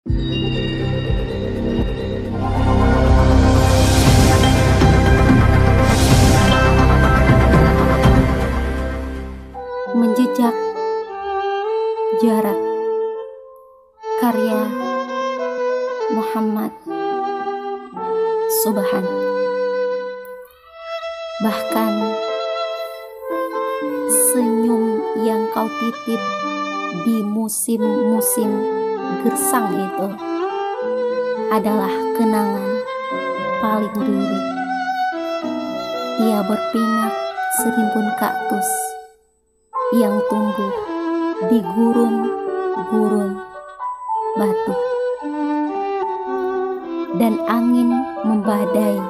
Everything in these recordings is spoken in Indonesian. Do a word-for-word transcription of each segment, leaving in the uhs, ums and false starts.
Menjejak Jarak, karya Muhammad Subhan. Bahkan senyum yang kau titip di musim-musim gersang itu adalah kenangan paling dulu. Ia berpingat serimbun kaktus yang tumbuh di gurun-gurun batu, dan angin membadai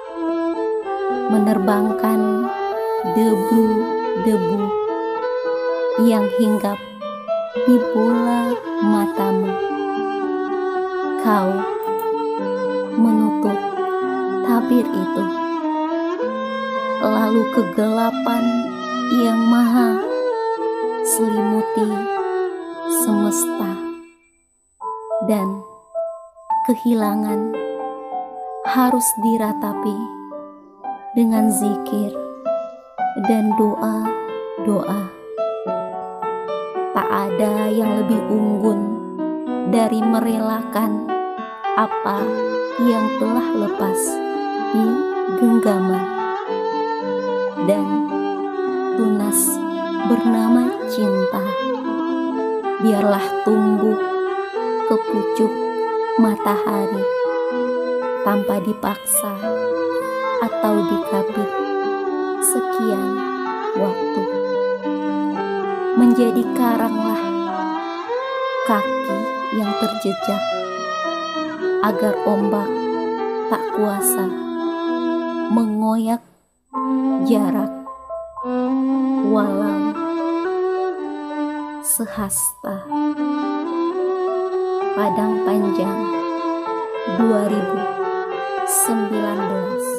menerbangkan debu-debu yang hinggap di bola matamu. Kau menutup tabir itu, lalu kegelapan yang maha selimuti semesta, dan kehilangan harus diratapi dengan zikir dan doa-doa. Tak ada yang lebih unggun dari merelakan apa yang telah lepas di genggaman dan tunas bernama cinta. Biarlah tumbuh ke pucuk matahari tanpa dipaksa atau dikabit sekian waktu. Menjadi karanglah kaki yang terjejak, agar ombak tak kuasa mengoyak jarak walau sehasta. Padang Panjang dua ribu sembilan belas.